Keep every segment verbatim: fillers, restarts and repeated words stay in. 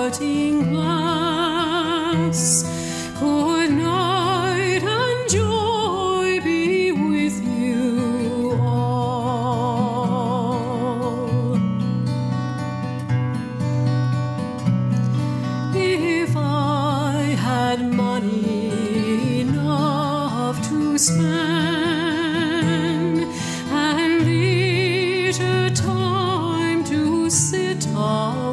parting glass. Good night and joy be with you all. If I had money enough to spend and leisure time to sit a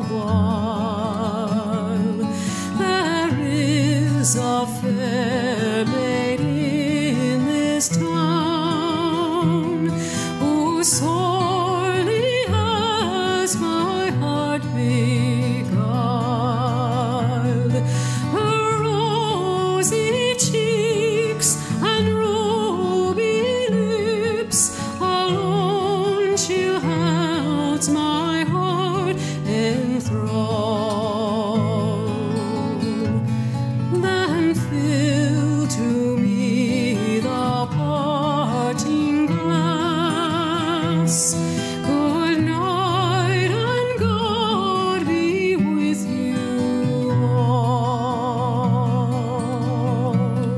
while, there is a fair lady in this town who sorely has my heart beguiled. Her rosy cheeks and ruby lips alone she holds my heart enthralled. Then fill to me the parting glass. Good night and God be with you all.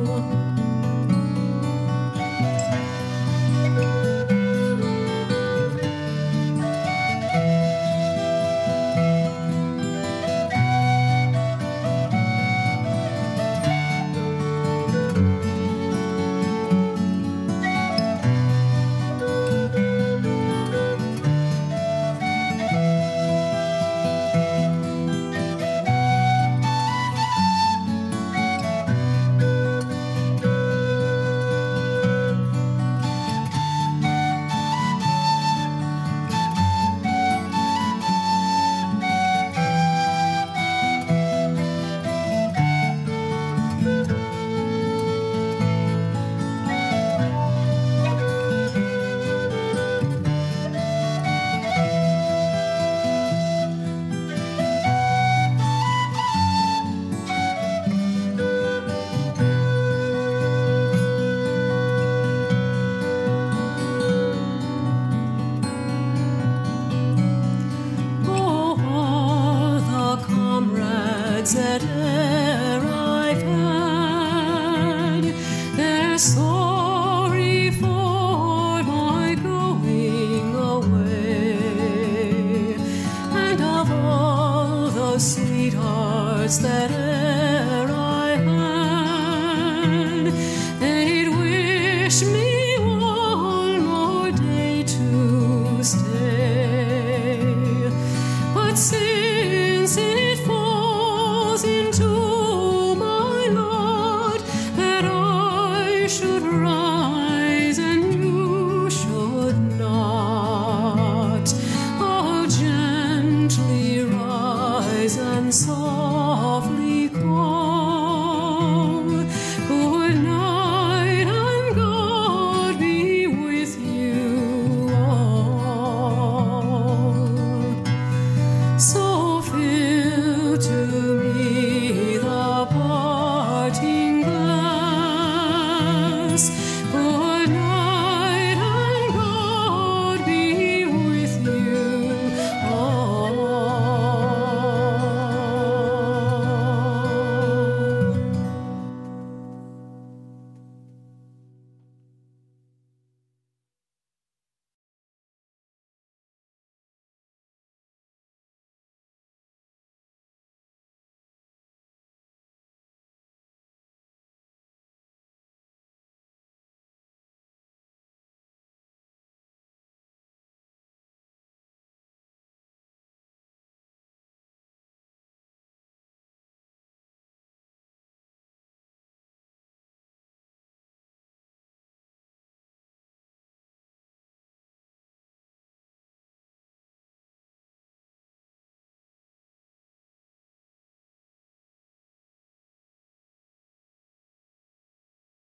That e'er I've had, they're sorry for my going away, and of all the sweethearts that e'er I had, they'd wish me one more day to stay. But since it falls into